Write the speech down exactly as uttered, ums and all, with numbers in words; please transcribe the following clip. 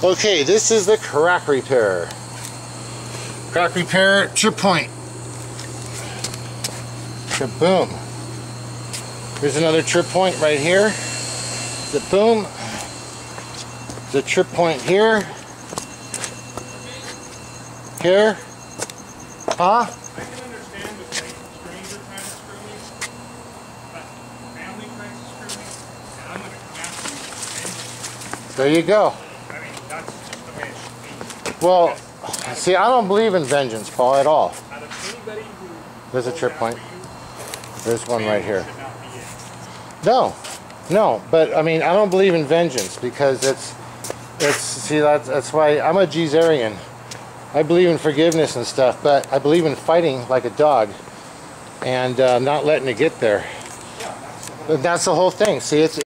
Okay, this is the crack repair. Crack repair, trip point. Boom. Here's another trip point right here. The boom. The trip point here. Here. Huh? I can understand with like stranger trying to screw me, but family tries to screw me, and I'm gonna come after you with vengeance. There you go. I mean, that's just the way it should be. Well, see, I don't believe in vengeance, Paul, at all. Out of anybody who There's a goes trip after point. you, There's one right here. should not be in. No, no, but I mean, I don't believe in vengeance because it's, it's. See, that's that's why I'm a Jeezerian. I believe in forgiveness and stuff, but I believe in fighting like a dog and uh, not letting it get there. And that's the whole thing. See, it's.